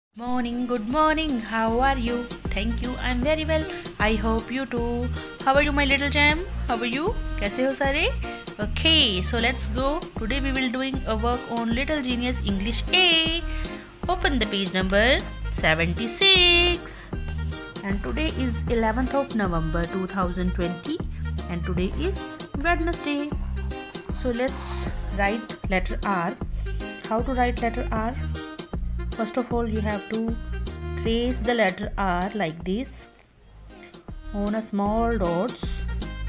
Morning, good morning. How are you? Thank you. I'm very well. I hope you too. How are you, my little gem? How are you? कैसे हो सारे? Okay, so let's go. Today we will doing a work on Little Genius English A. Open the page number 76. And today is 11th of November 2020 and today is Wednesday. So let's write letter R. How to write letter R? First of all, you have to trace the letter R like this on a small dots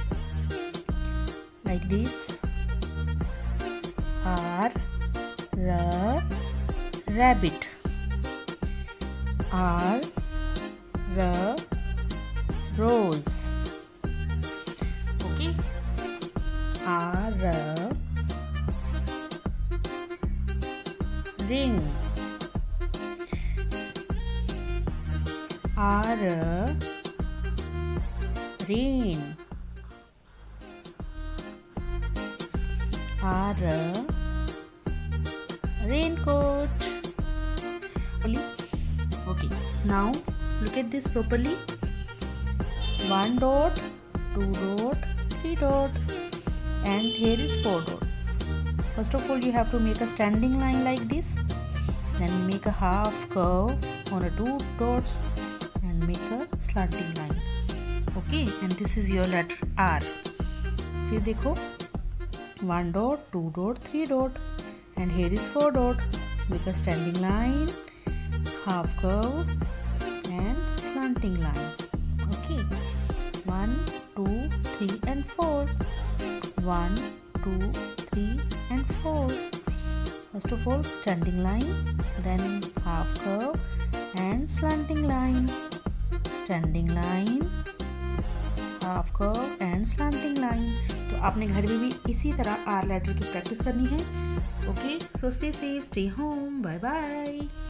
like this. R, rabbit. R, rose. Okay. R, ring. R, rain. R, raincoat. Okay, now look at this properly. 1 dot, 2 dot, 3 dot, and here is 4 dot. First of all, you have to make a standing line like this, then make a half curve on a 2 dots and make a slanting line. Okay, and this is your letter R. फिर देखो 1 dot, 2 dot, 3 dot, and here is 4 dot. Make a standing line, half curve, and slanting line. Okay, 1, 2, 3, and 4. 1, 2, 3, and 4. First of all, standing line, then half curve and slanting line. Standing line, half curve and slanting line. तो आपने घर में भी इसी तरह are letter की practice करनी है. Okay, so stay safe, stay home, bye bye.